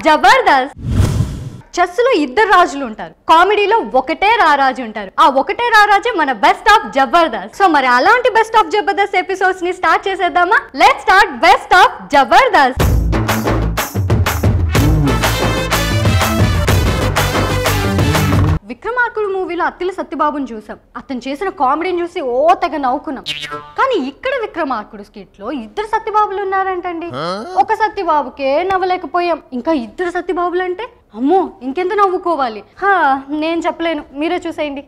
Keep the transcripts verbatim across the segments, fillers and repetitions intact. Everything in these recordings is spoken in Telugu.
జబర్దస్త్. చెస్ లో ఇద్దరు రాజులు ఉంటారు, కామెడీలో ఒకటే రారాజు ఉంటారు. ఆ ఒకటే రారాజే మన బెస్ట్ ఆఫ్ జబర్దస్త్. సో మరి అలాంటి బెస్ట్ ఆఫ్ జబర్దస్త్ ఎపిసోడ్స్ ని స్టార్ట్ చేసేద్దామా? Let's start best of Jabardasth. Vikramarkudu మూవీలో అత్తిలి సత్యబాబుని చూసాం. అతను చేసిన కామెడీని చూసి ఓ తెగ నవ్వుకున్నాం. కానీ ఇక్కడ విక్రమార్కుడు స్కిట్ లో ఇద్దరు సత్యబాబులు ఉన్నారంటండి. ఒక సత్యబాబుకే నవ్వలేకపోయాం, ఇంకా ఇద్దరు సత్యబాబులు అంటే అమ్మో ఇంకెంత నవ్వుకోవాలి. హా నేను చెప్పలేను, మీరే చూసేయండి.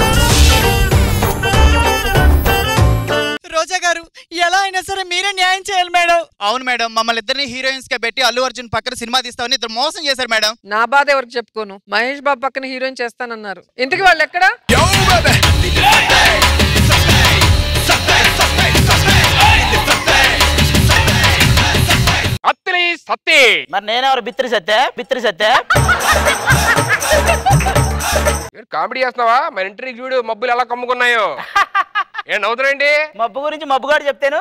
రోజా గారు ఎలా అయినా సరే మీరే న్యాయం చేయాలి మేడం. అవును మేడం, మమ్మల్ని ఇద్దరిని హీరోయిన్స్ గా పెట్టి అల్లు అర్జున్ పక్కన సినిమా తీస్తామని ఇద్దరు మోసం చేశారు మేడం. నా బాధ ఎవరికి చెప్పుకోను, మహేష్ బాబు పక్కన హీరోయిన్ చేస్తానన్నారు. ఇంతకు వాళ్ళు ఎక్కడ? అత్తిలి సత్తి. మరి నేనెవరు? బిత్రి సత్తే. బిత్రి సత్తే కామెడీ చేస్తున్నావా? మరి ఇంటర్వ్యూ చూడు మబ్బులు ఎలా కమ్ముకున్నాయో. ఏం నవ్వుతున్నాయండి? మబ్బు గురించి మబ్బుగాడు చెప్తాను.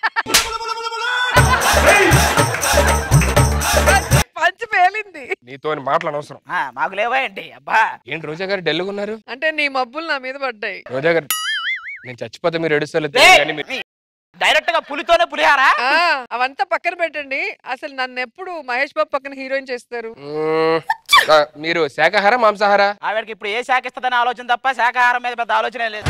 పంచి పేలింది. నీతో మాటలు అనవసరం. మాకు లేవా ఏంటి? అబ్బా ఏంటి రోజా గారు డల్లుగా ఉన్నారు? అంటే నీ మబ్బులు నా మీద పడ్డాయి. రోజా గారు నేను చచ్చిపోతే మీరు ఏడుస్తారు డైరెక్ట్ గా పులితోనే పులిహారా? అవంతా పక్కన పెట్టండి. అసలు నన్ను ఎప్పుడు మహేష్ బాబు పక్కన హీరోయిన్ చేస్తారు? మీరు శాకాహార మాంసాహార? ఆవిడకి ఇప్పుడు ఏ శాఖ ఇస్తుందని ఆలోచన తప్ప శాకాహారం మీద పెద్ద ఆలోచన లేదు.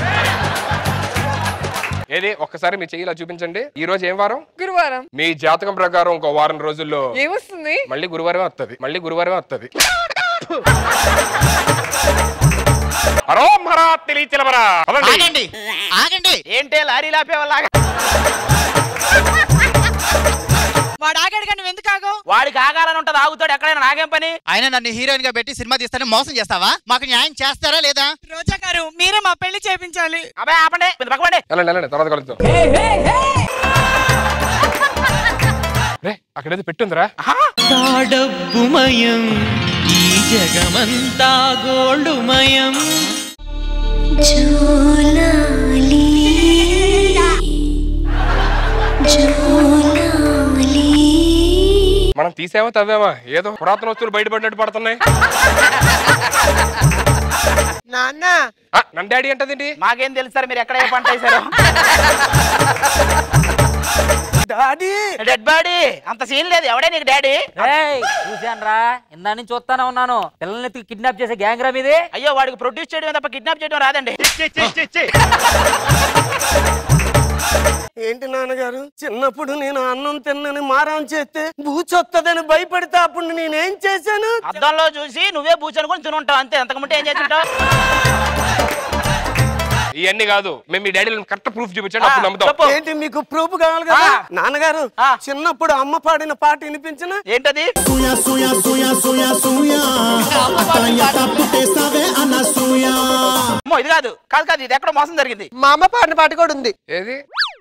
ఏది ఒక్కసారి మీ చెయ్యిలా చూపించండి. ఈ రోజు ఏం వారం? గురువారం. మీ జాతకం ప్రకారం ఇంకో వారం రోజుల్లో ఏమొస్తుంది? మళ్ళీ గురువారం వస్తుంది. మళ్ళీ గురువారం వస్తుంది. ఏంటే లారీ లాపేవాళ్ళగా? వాడు ఆగాడు కానీ ఎందుకు ఆగవు? వాడికి ఆగాలని ఉంటది, ఆగుతాడు. ఎక్కడైనా నాగేం పని? ఆయన నన్ను హీరోయిన్ గా పెట్టి సినిమా తీస్తానని మోసం చేస్తావా? మాకు న్యాయం చేస్తారా లేదా? రోజా గారు మీరే మా పెళ్లి చేయించాలి. అబ్బాయి ఆపండి, తర్వాత కలుద్దాం. అక్కడేదో పెట్టుందిరా. డబ్బుమయం ఈ జగమంతా గోల్డుమయం. జోలాలి జోలాలి. మనం తీసామా తవ్వామా ఏదో పురాతన వస్తువులు బయటపడినట్టు పడుతున్నాయి. నాన్న నన్ను డాడీ అంటది. మాకేం తెలుసు సార్ మీరు ఎక్కడ ఏ పంట వేసారు? డాడీ డెడ్ బాడీ అంత సీన్ లేదు. ఎవడే నీకు డాడీ? చూసాను రా, ఇందా నుంచి చూస్తానే ఉన్నాను. పిల్లల్ని కిడ్నాప్ చేసే గ్యాంగ్ రా మీది. అయ్యో వాడికి ప్రొడ్యూస్ చేయడం తప్ప కిడ్నాప్ చేయడం రాదండి. ఏంటి నాన్నగారు, చిన్నప్పుడు నేను అన్నం తిన్నని మారం చేస్తే బూచొత్తదని భయపడితే అప్పుడు నేనేం చేశాను? అద్దంలో చూసి నువ్వే బూచనుకొని తినుంటావు అంతే. అంతకుముంటే ఏం చేస్తుంటావు? ఇవన్నీ కాదు, మేము మీ డాడీ కరెక్ట్ ప్రూఫ్ చూపించండి, అప్పుడు నమ్ముతాం. ఏంటి మీకు ప్రూఫ్ కావాలి కదా? నాన్నగారు చిన్నప్పుడు అమ్మ పాడిన పాట వినిపించిన ఏంటది? ఇది కాదు కాదు కాదు ఇది ఎక్కడ మోసం జరిగింది. మా అమ్మ పాడిన పాట కూడా ఉంది. ఏది?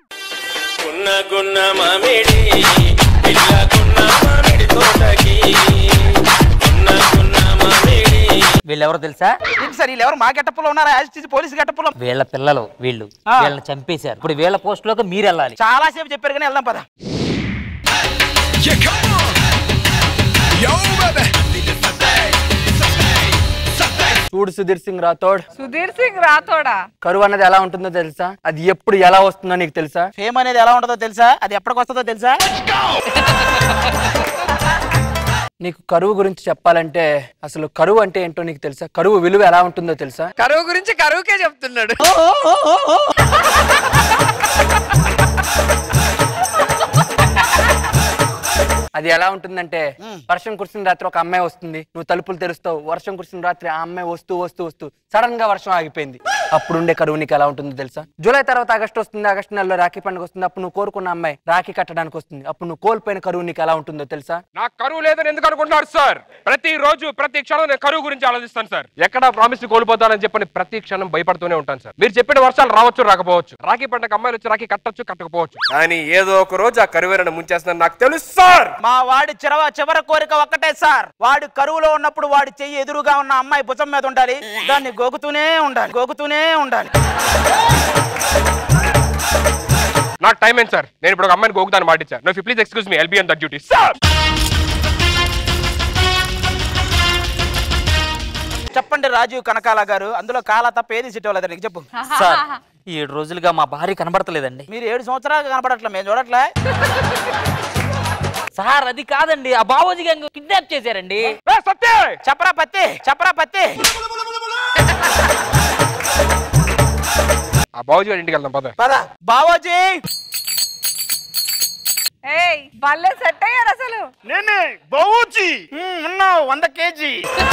వీళ్ళెవరో తెలుసా? సార్ వీళ్ళెవరు మా గెటప్పులో ఉన్నారా? పోలీసు గెటప్పులో వీళ్ళ పిల్లలు. వీళ్ళు వీళ్ళని చంపేశారు. ఇప్పుడు వీళ్ళ పోస్ట్ లోకి మీరు వెళ్ళాలి. చాలా సేపు చెప్పారు కానీ వెళ్దాం పద. చూడు సుధీర్ సింగ్ రాథోడ్. సుధీర్ సింగ్ రాథోడా? కరువు అన్నది ఎలా ఉంటుందో తెలుసా? అది ఎప్పుడు ఎలా వస్తుందో నీకు తెలుసా? ఫేమ్ అనేది ఎలా ఉంటుందో తెలుసా? అది ఎప్పటికి వస్తుందో తెలుసా? నీకు కరువు గురించి చెప్పాలంటే అసలు కరువు అంటే ఏంటో నీకు తెలుసా? కరువు విలువ ఎలా ఉంటుందో తెలుసా? కరువు గురించి కరువుకే చెప్తున్నాడు. అది ఎలా ఉంటుందంటే వర్షం కురిసిన రాత్రి ఒక అమ్మాయి వస్తుంది, నువ్వు తలుపులు తెరుస్తావు. వర్షం కురిసిన రాత్రి ఆ అమ్మాయి వస్తూ వస్తూ వస్తూ సడన్ గా వర్షం ఆగిపోయింది. అప్పుడు ఉండే కరువు నీకు ఎలా ఉంటుందో తెలుసా? జూలై తర్వాత ఆగస్టు వస్తుంది, ఆగస్టు నెలలో రాఖీ పండుగ వస్తుంది. అప్పుడు నువ్వు కోరుకున్న అమ్మాయి రాఖీ కట్టడానికి వస్తుంది. అప్పుడు నువ్వు కోల్పోయిన కరువు నీకు ఎలా ఉంటుందో తెలుసా? నాకు కరువు లేదని ఎందుకు అనుకుంటున్నారు సార్? ప్రతి రోజు ప్రతి క్షణం నేను కరువు గురించి ఆలోచిస్తాను సార్. ఎక్కడ ప్రామిస్ కోల్పోతానని చెప్పని ప్రతి క్షణం భయపడుతూనే ఉంటాను సార్. మీరు చెప్పిన వర్షాలు రావచ్చు రాకపోవచ్చు, రాఖీ పండుగ అమ్మాయిలు వచ్చి రాఖీ కట్టొచ్చు కట్టకపోవచ్చు, కానీ ఏదో ఒక రోజు ఆ కరువేరను ముంచేస్తున్నాను నాకు తెలుసు సార్. మా వాడి చిరవ చివరి కోరిక ఒక్కటే సార్, వాడు కరువులో ఉన్నప్పుడు వాడి చెయ్యి ఎదురుగా ఉన్న అమ్మాయి భుజం మీద ఉండాలి, దాన్ని గోగుతూనే ఉండాలి గోగుతూనే ఉండాలి. నాకు టైం ఏంటి సార్? నేను ఇప్పుడు ఒక అమ్మాయిని గోగుతాను మాట ఇచ్చాను. No please excuse me, I'll be on that duty sir. చెప్పండి రాజీవ్ కనకాల గారు, అందులో కాలా తప్ప ఏది సెట్ అవ్వలేదు నీకు చెప్పు. సార్ ఏడు రోజులుగా మా భార్య కనబడతలేదండి. మీరు ఏడు సంవత్సరాలు కనపడట్లే, మేము చూడట్లే. సార్ అది కాదండి, ఆ బావోజీ గ్యాంగ్ కిడ్నాప్ చేశారండి. సత్య చెప్పరా పత్తి, చెప్పరా పత్తి. ఆ బావోజీ గారి ఇంటికి వెళ్దాం పద. పద బావోజీ. ఏయ్ భలే సెట్ అయ్యారు అసలు. నేనే బావోజీ. ఉన్నావు వంద కేజీ.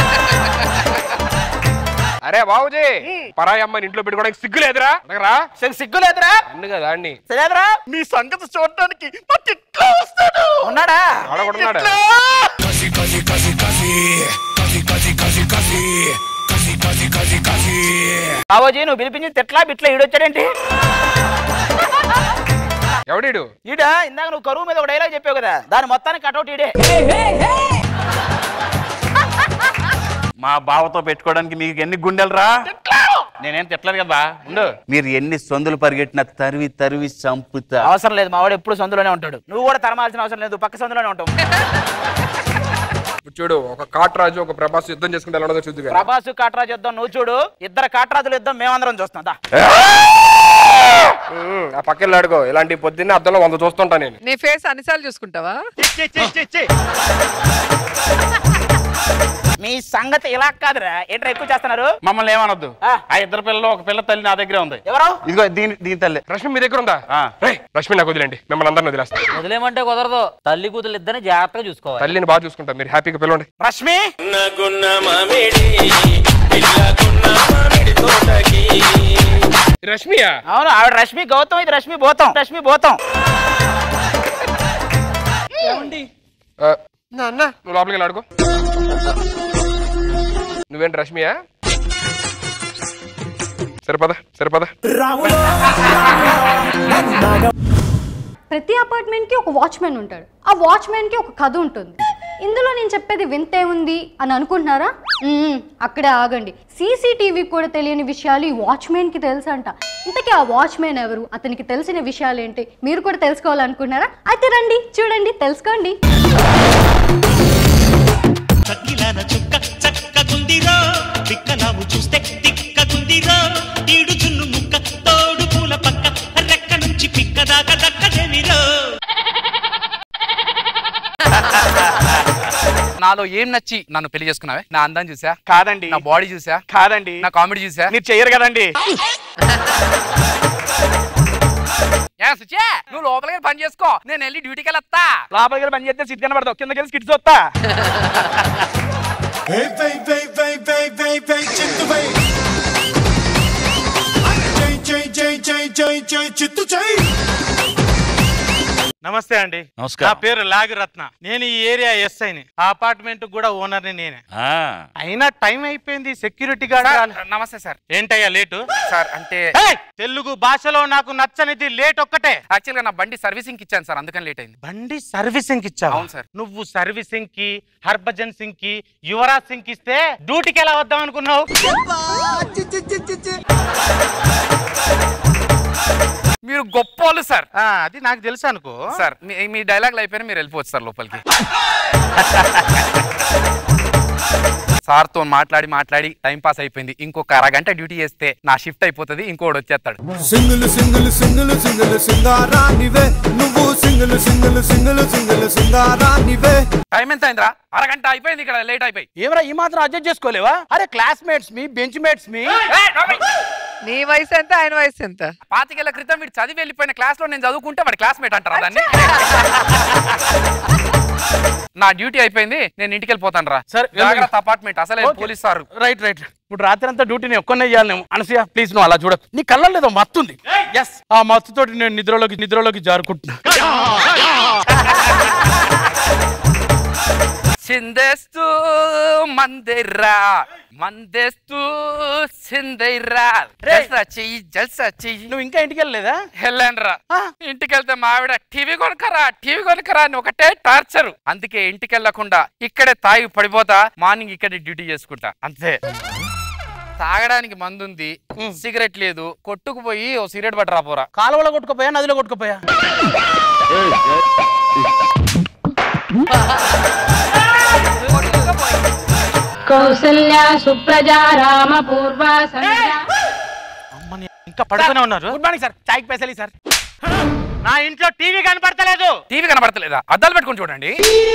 అరే బాబుజీ, పరాయి అమ్మాయిని ఇంట్లో పెట్టుకోవడానికి సిగ్గు లేదురా? అడగరా సిగ్గు లేదురా? అన్ను కదా అన్ని లేదురా? మీ సంగతి చూడటానికి ఉన్నాడా? బావోజీ నువ్వు పిలిపించి తిట్లా బిట్లా ఈడొచ్చాడేంటి? ఎవడీడు? ఈడా ఇందాక నువ్వు కరువు మీద ఒక డైలాగ్ చెప్పావు కదా, దాని మొత్తానికి కటౌట్ ఈడే. మా బావతో పెట్టుకోవడానికి మీకు ఎన్ని గుండెలు రా? నేనేం తిట్టలేదు కదా. ఉండు, మీరు ఎన్ని సందులు పరిగెట్టినా తరివి తరివి చంపుతా. అవసరం లేదు, మావాడు ఎప్పుడు సందులోనే ఉంటాడు. నువ్వు కూడా తరమాల్సిన అవసరం లేదు, పక్క సందులోనే ఉంటావు. చూడు, ఒక కాట్రాజు ఒక ప్రభాస్ యుద్ధం చేసుకుంటే ఎలా ఉండదో చూద్దు. ప్రభాస్ కాట్రాజు యుద్ధం నువ్వు చూడు, ఇద్దరు కాట్రాజులు యుద్ధం మేమందరం చూస్తాం. ఆ పక్కన అడుగో, ఇలాంటి పొద్దున్నే అద్దంలో వంద చూస్తుంటా నేను. నీ ఫేస్ అన్నిసార్లు చూసుకుంటావా? మీ సంగతి ఇలా కాదురా, ఏంట్రా ఎక్కువ చేస్తున్నారు? మమ్మల్ని ఏమనొద్దు. ఆ ఇద్దరు పిల్లలు ఒక పిల్ల తల్లి నా దగ్గరే ఉంది. ఎవరు? ఇదిగో దీని దీని తల్లి. రష్మి మీ దగ్గర ఉందా? రష్మి నాకు వదిలేండి, మిమ్మల్ని అందరిని వదిలేస్తా. వదిలేమంటే కుదరదు, తల్లి కూతురు ఇద్దరిని జాగ్రత్తగా చూసుకోవాలి. తల్లిని బాగా చూసుకుంటా, మీరు హ్యాపీగా పిలవండి. రష్మి రష్మియా? అవును, ఆవిడ రష్మి గౌతమ్, ఇది రష్మి భూతం. రష్మి భూతం. నువ్వు లోపలికి వెళ్ళి అడుగు. నువ్వేంటి రష్మియా? సరిపదా సరిపదా. ప్రతి అపార్ట్మెంట్ కి ఒక వాచ్మెన్ ఉంటాడు. ఆ వాచ్మెన్ కి ఒక కథ ఉంటుంది. ఇందులో నేను చెప్పేది వింతే ఉంది అని అనుకుంటున్నారా? అక్కడే ఆగండి. సీసీటీవీ కూడా తెలియని విషయాలు ఈ వాచ్మెన్ కి తెలుసంట. ఇంతకీ ఆ వాచ్మెన్ ఎవరు, అతనికి తెలిసిన విషయాలు ఏంటి, మీరు కూడా తెలుసుకోవాలనుకుంటున్నారా? అయితే రండి, చూడండి, తెలుసుకోండి. చూస్తే తిక్కగుందిరో ఈడు చున్ను ముక్క తోడు పూల పక్క రెక్క నుంచి పిక్క దాకా దక్కదేమిరో. నాలో ఏం నచ్చి నన్ను పెళ్లి చేసుకున్నావే? నా అందం చూసా? కాదండి. నా బాడీ చూసా? కాదండి. నా కామెడీ చూసా? మీరు చెయ్యరు కదండి. నువ్వు లోపలికి పని చేసుకో, నేను వెళ్ళి డ్యూటీకి వెళ్ళొస్తా. లోపలికి వెళ్ళి పని చేస్తే సిట్ కనబడతావు, కిందకి వెళ్ళి స్కిట్స్ వస్తా. నమస్తే అండి. నమస్కారం. నా పేరు లాగిరత్న. నేను ఈ ఏరియా ఎస్ఐని, ఆ అపార్ట్మెంట్ కూడా ఓనర్ ని నేనే. అయినా టైం అయిపోయింది, సెక్యూరిటీ గార్డ్. నమస్తే సార్. ఏంటయ్యా లేటు? సార్ అంటే తెలుగు భాషలో నాకు నచ్చనిది లేట్ ఒక్కటే. యాక్చువల్ గా నా బండి సర్వీసింగ్ ఇచ్చాను సార్, అందుకని లేట్ అయింది. బండి సర్వీసింగ్ ఇచ్చావు? అవును సార్. నువ్వు సర్వీసింగ్ కి, హర్భజన్ సింగ్ కి, యువరాజ్ సింగ్ కి ఇస్తే డ్యూటీకి ఎలా వద్దాం అనుకున్నావు? మీరు గొప్పోళ్ళు సార్. అది నాకు తెలుసు అనుకో సార్. మీ డైలాగ్లు అయిపోయినా మీరు వెళ్ళిపోవచ్చు సార్ లోపలికి. సార్ తో మాట్లాడి మాట్లాడి టైం పాస్ అయిపోయింది. ఇంకొక అరగంట డ్యూటీ చేస్తే నా షిఫ్ట్ అయిపోతుంది, ఇంకోటి వచ్చేస్తాడు. సింగిల్ సింగిల్ సింగిల్ సింగిల్ సింగారానివే నువ్వు, సింగిల్ సింగిల్ సింగిల్ సింగిల్ సింగారానివే. టైం ఎంత అయిందిరా? అరగంట అయిపోయింది, ఇక్కడ లేట్ అయిపోయి. ఏమరా ఈ మాత్రం అడ్జస్ట్ చేసుకోలేవా? అరే క్లాస్మేట్స్ మీ, బెంచ్ మేట్స్ మీ. నీ వయసు ఎంత, ఆయన వయసు ఎంత? పాతికేళ్ల క్రితం వీడు చదివి వెళ్ళిపోయిన క్లాస్ లో నేను చదువుకుంటే వాడి క్లాస్మేట్ అంటారా దాన్ని? నా డ్యూటీ అయిపోయింది, నేను ఇంటికి వెళ్ళిపోతాను రా. సరే జాగ్రత్త, అపార్ట్మెంట్ అసలే పోలీస్ సార్. Right right. ఇప్పుడు రాత్రి అంతా డ్యూటీని ఒక్కనే చేయాలి. అనసూయ ప్లీజ్ నువ్వు అలా చూడకు, నీ కళ్ళల్లో ఏదో మత్తుంది. ఎస్, ఆ మత్తుతోటి నేను నిద్రలోకి నిద్రలోకి జారుకుంటున్నా. చిందేస్తూ మందిరా, మందేస్తూ చిందేరా, జల్సా చెయ్యి జల్సా చెయ్యి. నువ్వు ఇంకా ఇంటికి వెళ్ళలేదా? వెళ్ళానురా. ఇంటికి వెళ్తే మా ఆవిడ టీవీ కొనకరా టీవీ కొనకరా అని ఒకటే టార్చర్. అందుకే ఇంటికి వెళ్ళకుండా ఇక్కడే తాగి పడిపోతా, మార్నింగ్ ఇక్కడే డ్యూటీ చేసుకుంటా అంతే. తాగడానికి మందుంది, సిగరెట్ లేదు, కొట్టుకుపోయి ఓ సిగరెట్ పట్టు రాపోరా. కాలువలో కొట్టుకుపోయా, నదిలో కొట్టుకుపోయా? కౌసల్యా సుప్రజా రామ పూర్వ ఇంకా పడుకునే ఉన్నారు. Good morning sir. చాయ్ పైసలి సార్. నా ఇంట్లో టీవీ కనపడతలేదు. టీవీ కనబడతలేదా? అద్దాలు పెట్టుకొని చూడండి.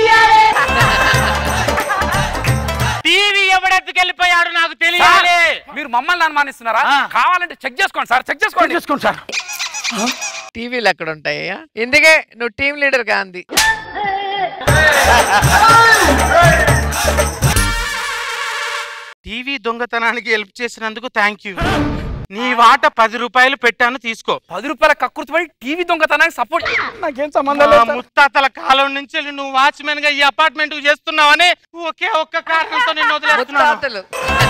టీవీ ఎవడెత్తుకెళ్ళిపోయాడు నాకు తెలియాలి. మీరు మమ్మల్ని అనుమానిస్తున్నారా? కావాలంటే చెక్ చేసుకోండి సార్. చెక్ చేసుకోండి చేసుకోండి సార్. టీవీలు ఎక్కడ ఉంటాయ్యా? ఇందుకే నువ్వు టీమ్ లీడర్ గాంధీ. టీవీ దొంగతనానికి హెల్ప్ చేసినందుకు థ్యాంక్ యూ. నీ వాట పది రూపాయలు పెట్టాను, తీసుకో. పది రూపాయల కక్కుర్తిపడి టీవీ దొంగతనానికి సపోర్ట్ నాకేం సంబంధం లేదు. ముత్తాతల కాలం నుంచి నువ్వు వాచ్మెన్ గా ఈ అపార్ట్మెంట్ కు చేస్తున్నావని ఒకే ఒక్క కారణంతో నిన్ను వదిలేస్తున్నాను.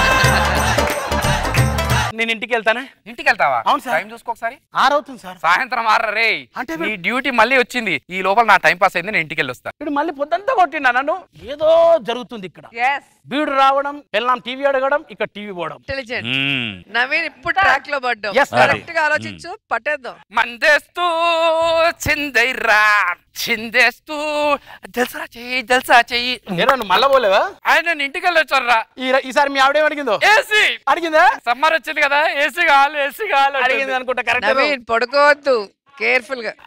నేను ఇంటికి వెళ్తానే. ఇంటికి వెళ్తావా? అవును సార్. టైం చూసుకో ఒకసారి. ఆరవుతుంది సార్. సాయంత్రం ఆర్ర రే. అంటే నీ డ్యూటీ మళ్ళీ వచ్చింది. ఈ లోపల నా టైం పాస్ అయింది. నేను ఇంటికి వెళ్ళి వస్తా. ఇప్పుడు మళ్ళీ పొద్దంతా కొట్టినా నన్ను. ఏదో జరుగుతుంది ఇక్కడ. బీడు రావడం, పెళ్ళాం టీవీ అడగడం, ఇక్కడ టీవీ పోవడం. ఇంటెలిజెంట్ నవీన్ ఇప్పుడు ట్రాక్ లో పడ్డాం. కరెక్ట్ గా ఆలోచించు, పట్టేద్దాం. మందేస్తూ చిందైరా చిందేస్తూ జల్సా చెయ్యి జల్సా చెయ్యి. మళ్ళా పోలేవా? ఆయన నేను ఇంటికి వెళ్ళి వచ్చారా. ఈసారి మీ ఆవిడేం అడిగిందో? ఏసీ అడిగిందా? సమ్మర్ వచ్చింది కదా, ఏసీ కావాలి ఏసీ కావాలి అడిగింది అనుకుంటా. కరెక్ట్. నవీన్ పడుకోవద్దు, కేర్ఫుల్ గా.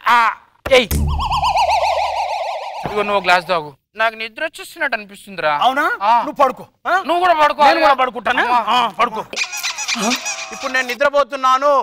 ఇదిగో నువ్వు గ్లాస్ తాగు. నాకు నిద్ర వచ్చేస్తున్నట్టు అనిపిస్తుందిరా. అవునా? నువ్వు పడుకో. నువ్వు కూడా పడుకో. నేను కూడా పడుకుంటాను. పడుకో. ఇప్పుడు నేను నిద్రపోతున్నాను.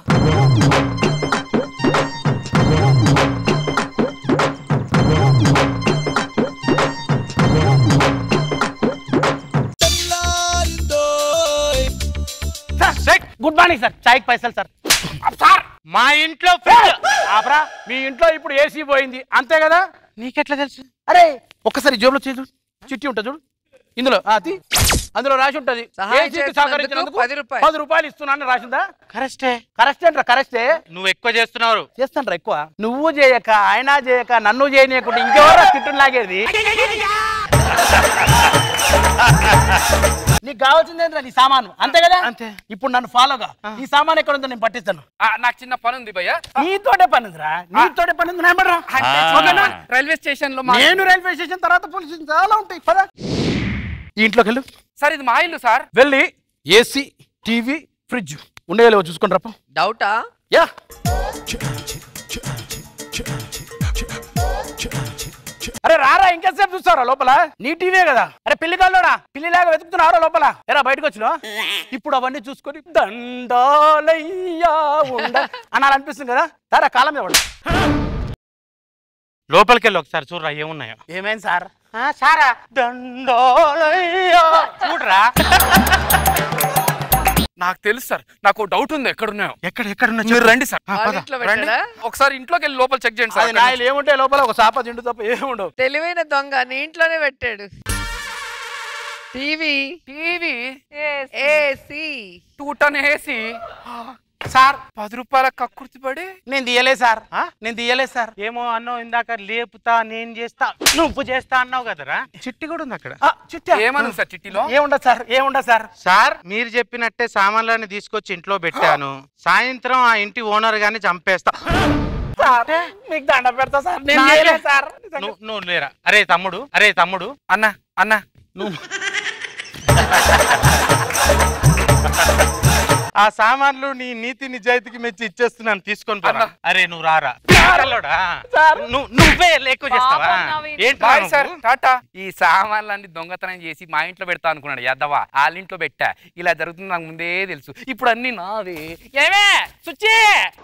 Good morning sir. చాయ్ పైసలు సార్. సార్ మా ఇంట్లో ఆపరా. మీ ఇంట్లో ఇప్పుడు ఏసీ పోయింది అంతే కదా? నీకెట్లా తెలుసు? అరే ఒక్కసారి జోబులో చేదు చిట్టి ఉంటుంది చూడు. ఇందులో అది అందులో రాసి ఉంటది. సహకరించినందుకు పది రూపాయలు ఇస్తున్నాను రాసిందా? కరెక్టే. కరెక్టే అంటారా? కరెక్టే. నువ్వు ఎక్కువ చేస్తున్నావు. చేస్తాను ఎక్కువ. నువ్వు చేయక ఆయన చేయక నన్ను చేయనీయకుండా ఇంకెవరో తిట్టుని లాగేది. నీకు కావాల్సింది ఏంటంటే నీ సామాను అంతే కదా? అంతే. ఇప్పుడు నన్ను ఫాలోగా. నీ సామాన్ ఎక్కడ ఉందో నేను పట్టిస్తాను. నాకు చిన్న పని ఉంది భయ్యా. నీతోటే పని ఉందిరా. నీతోటే పని ఉంది. రైల్వే స్టేషన్ లో నేను రైల్వే స్టేషన్ తర్వాత పోలీస్ స్టేషన్ చాలా ఉంటాయి. పదా ఈ ఇంట్లోకి వెళ్ళు. సార్ ఇది మా ఇల్లు సార్. వెళ్ళి ఏసీ టీవీ ఫ్రిడ్జ్ ఉండేలేవో చూసుకుని రాపో. డౌటా? యా. అరే రారా, ఇంకెంతసేపు చూస్తారా లోపల? నీ టీవీ కదా. అరే పిల్లి కాళ్ళోడా, పిల్లిలాగా వెతుకుతున్నారా లోపల? ఎరా బయటకు వచ్చినా? ఇప్పుడు అవన్నీ చూసుకొని దండాలయ్యా ఉండ అనాలనిపిస్తుంది కదా. సారా కాలం ఇవ్వండి. లోపలికి వెళ్ళి ఒకసారి చూడరా ఏమున్నాయో. ఏమైంది సార్? సారా దండాలయ్యా చూడరా. నాకు తెలుసు సార్. నాకు డౌట్ ఉంది. ఎక్కడున్నాయో. ఎక్కడ ఎక్కడ మీరు రండి సార్. ఒకసారి ఇంట్లోకి వెళ్ళి లోపల చెక్ చేయండి సార్. నాయలు ఏముంటాయి లోపల? ఒక సాప దిండు తప్ప ఏముండవు. తెలివైన దొంగ నీ ఇంట్లోనే పెట్టాడు. TV TV AC two ton AC. Sir పది రూపాయల కక్కుర్తి పడి నేను తీయలే సార్. నేను తీయలే సార్. ఏమో అన్నావు ఇందాక. లేపుతా నేను చేస్తా నువ్వు చేస్తా అన్నావు కదరా. చిట్టి కూడా ఉంది అక్కడ. చిట్టి ఏమన్నా సార్ చిట్టిలో? ఏముండదు సార్. ఏముండదు సార్. సార్ మీరు చెప్పినట్టే సామాన్లన్నీ తీసుకొచ్చి ఇంట్లో పెట్టాను. సాయంత్రం ఆ ఇంటి ఓనర్ గాని చంపేస్తా. మీకు దండ పెడతా సార్. నేను చేయలే సార్. నువ్వు లేరా? అరే తమ్ముడు, అరే తమ్ముడు. అన్న అన్న నువ్వు ఆ సామాన్లు నీ నీతి నిజాయితీకి మెచ్చి ఇచ్చేస్తున్నాను, తీసుకొని పోరా. అరే నువ్వు రారా. నువ్వే ఎక్కువ చేస్తావా? ఏంటి సార్ టాటా. ఈ సామాన్లన్నీ దొంగతనం చేసి మా ఇంట్లో పెడతా అనుకున్నాడు యద్దవా. వాళ్ళ ఇంట్లో పెట్టా. ఇలా జరుగుతుంది నాకు ముందే తెలుసు. ఇప్పుడు అన్ని నావే. ఏమే సుచ్చి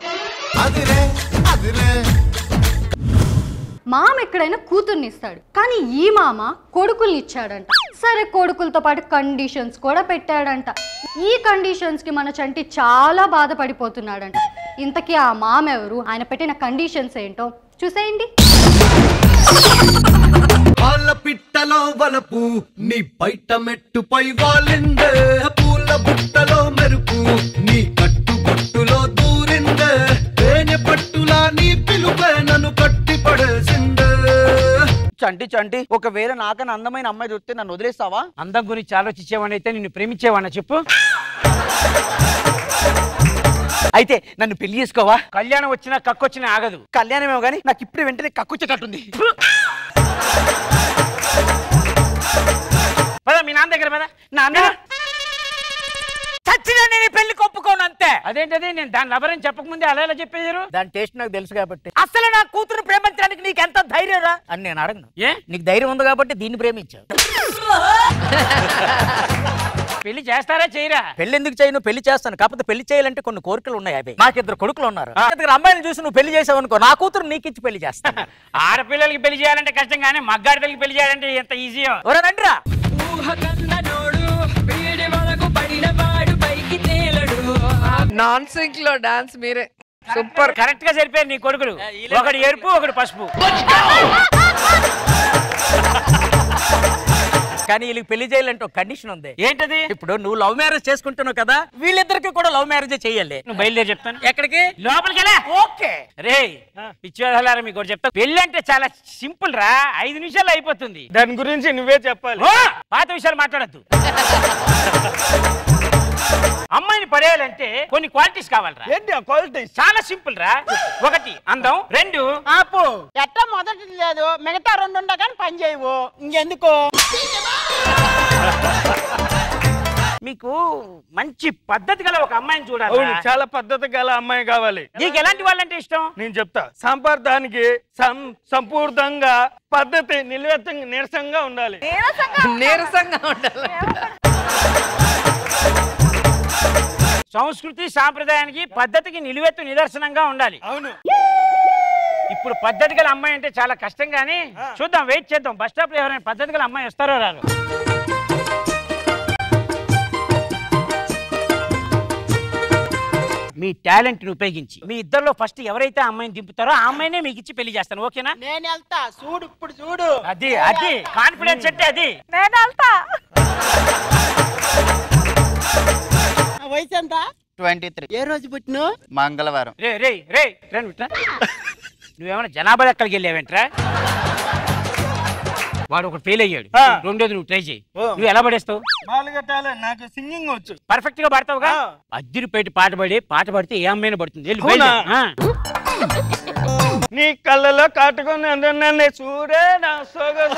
మామ ఎక్కడైనా కూతుర్ని ఇస్తాడు, కానీ ఈ మామ కొడుకుల్ని ఇచ్చాడంట. సరే కొడుకులతో పాటు కండిషన్స్ కూడా పెట్టాడంట. ఈ కండిషన్స్ కి మన చంటి చాలా బాధపడిపోతున్నాడంట. ఇంతకీ ఆ మామ ఎవరు, ఆయన పెట్టిన కండిషన్స్ ఏంటో చూసేయండి. వాళ్ళ పిట్టలో వలపు నీ బయట మెట్టుపై వాలిందే, పూల బుట్టలో మెరుపు నీ కట్టు బొట్టులో దూరిందే, తేనె పట్టులా నీ పిలుపే నన్ను కట్టి పడేసిందే. చంటి చంటి ఒకవేళ నాకన్నా అందమైన అమ్మాయి దొరికితే నన్ను వదిలేస్తావా? అందం గురించి ఆలోచించేవాడిని అయితే నిన్ను ప్రేమించేవాడిని చెప్పు. అయితే నన్ను పెళ్లి చేసుకోవా? కళ్యాణం వచ్చినా కక్కొచ్చినా ఆగదు. కళ్యాణమేమో కానీ నాకు ఇప్పుడు వెంటనే కక్కొచ్చేటట్టుంది. పద మీ నాన్న దగ్గర పద నాన్న చచ్చినా నేను పెళ్లి కొప్పుకోను అంతే. అదేంటది నేను దాని లవరని చెప్పకముందే అలా ఎలా చెప్పేశారు? దాని టేస్ట్ నాకు తెలుసు కాబట్టి. అసలు నా కూతురు ప్రేమించడానికి నీకు ఎంత ధైర్యం రా అని నేను అడగను. ఏ నీకు ధైర్యం ఉంది కాబట్టి దీన్ని ప్రేమించావు. పెళ్లి చేస్తారా చేయరా? పెళ్లి ఎందుకు చేయను, పెళ్లి చేస్తాను. కాకపోతే పెళ్లి చేయాలంటే కొన్ని కోరికలు ఉన్నాయి. అవి మాకు ఇద్దరు కొడుకులు ఉన్నారు. ఇద్దరు అమ్మాయిని చూసి నువ్వు పెళ్లి చేసావు అనుకో, నా కూతురు నీకు ఇచ్చి పెళ్లి చేస్తాను. ఆడపిల్లలకి పెళ్లి చేయాలంటే కష్టం, కానీ మగ్గాడిపిల్లకి పెళ్లి చేయాలంటే ఎంత ఈజీయో. రండిరా. నాన్ సింక్ లో డాన్స్ మీరే సూపర్. కరెక్ట్ గా సరిపోయారు నీ కొడుకులు. ఒకటి ఎరుపు ఒకటి పసుపు. కానీ వీళ్ళకి పెళ్లి చేయాలంటే ఒక కండిషన్ ఉంది. ఏంటది? ఇప్పుడు నువ్వు లవ్ మ్యారేజ్ చేసుకుంటున్నావు కదా, వీళ్ళిద్దరికి కూడా లవ్ మ్యారేజ్ చెయ్యాలి. నువ్వు బయలుదేరి చెప్తాను. ఎక్కడికి? లోపలికి వెళ్ళా. ఓకే రే పిచ్చివాళ్ళారా మీకు చెప్తా. పెళ్లి అంటే చాలా సింపుల్ రా, ఐదు నిమిషాలు అయిపోతుంది. దాని గురించి నువ్వే చెప్పాలి. పాత విషయాలు మాట్లాడద్దు. అమ్మాయిని పడేయాలంటే కొన్ని క్వాలిటీస్ కావాలరా. ఏంటి ఆ క్వాలిటీస్? చాలా సింపుల్ రా. ఒకటి అందం, రెండు ఆపు. ఎట్లా మొదటిది లేదు, మిగతా రెండు ఉండగానే పని చేయవు. ఇంకెందుకు? మీకు మంచి పద్ధతి గల ఒక అమ్మాయిని చూడాలి. చాలా పద్ధతి గల అమ్మాయి కావాలి. నీకు ఎలాంటి వాళ్ళంటే ఇష్టం? నేను చెప్తా. సంప్రదాయానికి సంపూర్ణంగా పద్ధతి నిలువెత్తంగా నీరసంగా ఉండాలి. నీరసంగా ఉండాలి. సంస్కృతి సాంప్రదాయానికి పద్ధతికి నిలువెత్తు నిదర్శనంగా ఉండాలి. అవును. ఇప్పుడు పద్ధతి గల అమ్మాయి అంటే చాలా కష్టం, కానీ చూద్దాం, వెయిట్ చేద్దాం. బస్ స్టాప్ లో ఎవరైనా పద్ధతి గల అమ్మాయి వస్తారో రారు. మీ టాలెంట్ ని ఉపయోగించి మీ ఇద్దరిలో ఫస్ట్ ఎవరైతే అమ్మాయిని దింపుతారో ఆ అమ్మాయినే మీకు ఇచ్చి పెళ్లి చేస్తాను. ఓకేనా? నేను వెళ్తా. చూడు ఇప్పుడు చూడు. అది అది కాన్ఫిడెన్స్ అంటే అది. నేను వెళ్తా. వయసు ఎంత? Twenty three. ఏ రోజు పుట్టిన? మంగళవారం. రే రే రే నువ్వేమన్నా జనాభా ఎక్కడికి వెళ్ళావేంట్రా? వాడు ఒకటి ఫెయిల్ అయ్యాడు, రెండోది నువ్వు ట్రై చేయి. నువ్వు ఎలా పడేస్తావు? నాకు సింగింగ్ వచ్చు. పర్ఫెక్ట్ గా పాడతావుగా. అద్దిరిపేట పాట పాడి పాట పాడితే ఏ అమ్మాయినా పడుతుంది. నీ కళ్ళలో కాటుకొని నన్ను చూడే నా సొగసు,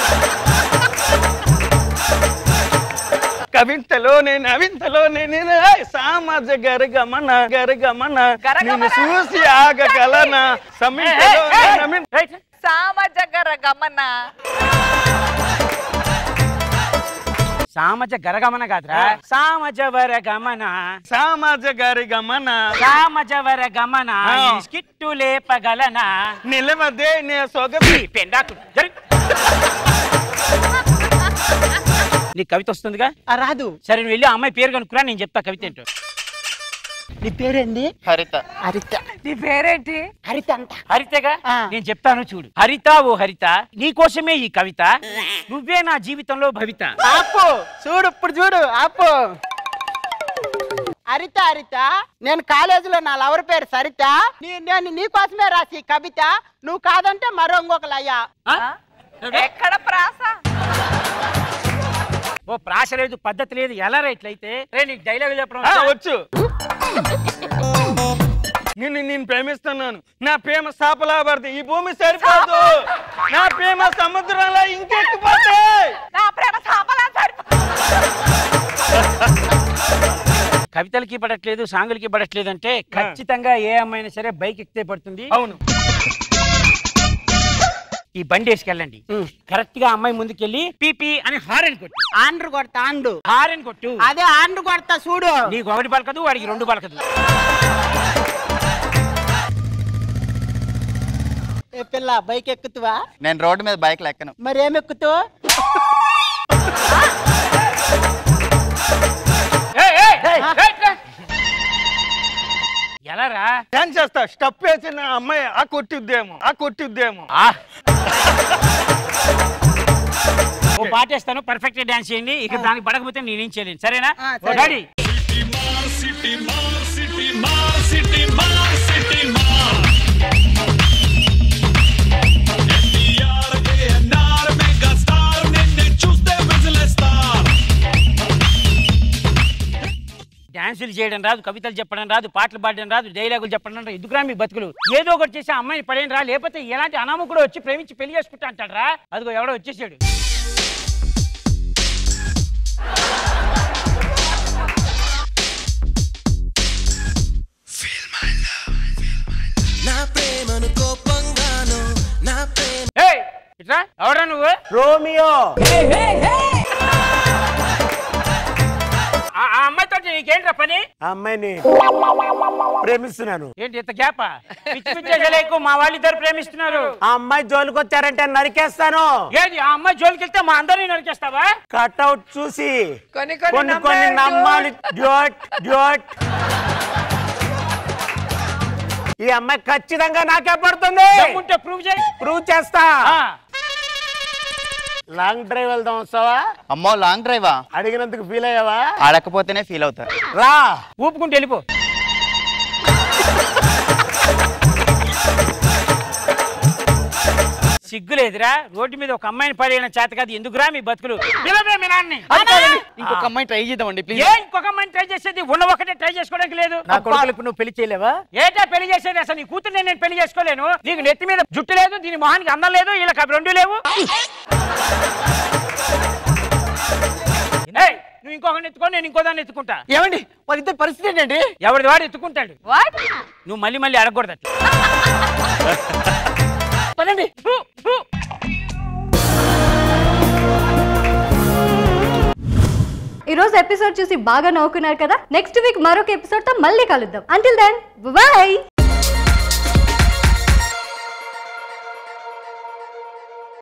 కవింతలోనే నవింతలోనే సామాజ గరగమన గరగమన నిన్ను చూసి ఆగగలనా సామాజ గరగమన. సామజ గరగమన కాదురా, సామజ వర గమన. సామాజ గరి గమన సామజ వర గమన స్కిట్టు లేపగలనా నిలవదే నే సొగసి పెండాకు. నీ కవిత వస్తుందిగా? రాదు. సరే నువ్వు వెళ్ళి అమ్మాయి పేరు కనుక్కురా, నేను చెప్తా కవిత ఏంటో. నీ పేరేంది? హరిత. హరిత. నీ పేరేంటి? హరిత అంట. హరితగా? నేను చెప్తాను చూడు. హరిత ఓ హరిత, నీ కోసమే ఈ కవిత, నువ్వే నా జీవితంలో భవిత. ఆపు. చూడు ఇప్పుడు చూడు. ఆపు. హరిత హరిత, నేను కాలేజీలో నా లవర్ పేరు సరిత. నేను నీ కోసమే రాసి కవిత, నువ్వు కాదంటే మరో ఇంకొకలయ్యా. ఎక్కడ ప్రాస? ఓ ప్రాస లేదు, పద్ధతి లేదు, ఎలా రైట్లయితే రే నీకు డైలాగ్ చెప్పడం వచ్చు. నిన్ను నేను ప్రేమిస్తున్నాను, నా ప్రేమ సాపలాభారతి, ఈ భూమి సరిపోదు, నా ప్రేమ సముద్రంలో ఇంకెక్కిపోతే, నా ప్రేమ సాపలా సరిపోదు. కవితలకి పడట్లేదు, సాంగులకి పడట్లేదు అంటే ఖచ్చితంగా ఏ అమ్మాయినా సరే బైక్ ఎక్కితే పడుతుంది. అవును. ఈ బండి వేసుకెళ్ళండి, కరెక్ట్ గా అమ్మాయి ముందుకెళ్ళి పీపీ అని హారన్ కొట్టు. ఆండ్రు కొడతా. ఆండు హారన్ కొట్టు. అదే ఆండ్రు కొడతా చూడు. నీకు ఒకటి పలకదు, వాడికి రెండు పలకదు. ఏ పిల్ల బైక్ ఎక్కుతువా? నేను రోడ్డు మీద బైక్ ఎక్కను. మరి ఏం ఎక్కుతావు? ఎలా రా డాన్స్ చేస్తా. స్టప్ వేసిన అమ్మాయి ఆ కొట్టిద్దేమో, ఆ కొట్టిద్దేమో. ఓ పాటేస్తాను, పర్ఫెక్ట్ డాన్స్ చేయండి. ఇక దానికి పడకపోతే నేనేం చేయలేను, సరేనా? డాడీ డాన్సులు చేయడం రాదు, కవితలు చెప్పడం రాదు, పాటలు పాడడం రాదు, డైలాగులు చెప్పడం రాదు. ఎందుకురా మీ బతుకులు? ఏదో ఒకటి చేసి అమ్మాయిని పడేయడం రా, లేకపోతే ఎలాంటి అనామకుడు వచ్చి ప్రేమించి పెళ్లి చేసుకుంటా అంటాడు రా. అదిగో ఎవడో వచ్చేసాడు. నా ప్రేమను కోపంగాను నా ప్రేమ ఏయ్ ఇట్లా ఎవరా నువ్వు? రోమియో. ఆ ఆ అమ్మాయితో నీకేంట్రా పని? ఆ అమ్మాయిని ప్రేమిస్తున్నాను. ఏంటి ఇంత గ్యాప్? పిచ్చి పిచ్చి మా వాళ్ళు ఇద్దరు ప్రేమిస్తున్నారు. ఆ అమ్మాయి జోలికి వచ్చారంటే నరికేస్తాను. ఏది ఆ అమ్మాయి జోలికి వెళ్తే మా అందరినీ నరికేస్తావా? కట్అవుట్ చూసి కొన్ని కొన్ని కొన్ని నమ్మాలి. Dude dude. ఈ అమ్మాయి ఖచ్చితంగా నాకే పడుతుంది. ప్రూవ్ చేయి. ప్రూవ్ చేస్తా. లాంగ్ డ్రైవ్ వెళ్దాం వస్తావా? అమ్మో లాంగ్ డ్రైవా? అడిగినందుకు ఫీల్ అయ్యావా? అడగకపోతేనే ఫీల్ అవుతారు. రా ఊపుకుంటూ వెళ్ళిపో. సిగ్గులేదురా రోడ్డు మీద ఒక అమ్మాయిని పడేయడం చేత కాదు. ఎందుకురా మీ బతుకులు? పిలవే మీ నాన్ని. ఇంకొక అమ్మాయి ట్రై చేద్దామండి ప్లీజ్. ఏ ఇంకొక అమ్మాయిని ట్రై చేసేది ఉన్న ఒకటే ట్రై చేసుకోవడానికి లేదు. నా కొడుకులకు నువ్వు పెళ్లి చేయలేవా? ఏటా పెళ్లి చేసేది? అసలు నీ కూతురు నేను పెళ్లి చేసుకోలేను. నీకు నెత్తి మీద జుట్టు లేదు, దీని మొహానికి అందం లేదు, వీళ్ళకి అవి రెండు లేవు. నువ్వు ఇంకొకరిని ఎత్తుకో, నేను ఇంకో దాన్ని ఎత్తుకుంటా. ఏమండి మరి ఇద్దరు పరిస్థితి ఏంటండి? ఎవరిది వాడు ఎత్తుకుంటాడు. నువ్వు మళ్ళీ మళ్ళీ అడగకూడదు. పదండి. ఈ రోజు ఎపిసోడ్ చూసి బాగా నవ్వుకున్నారు కదా. నెక్స్ట్ వీక్ మరొక ఎపిసోడ్ తో మళ్ళీ కలుద్దాం. Until then by.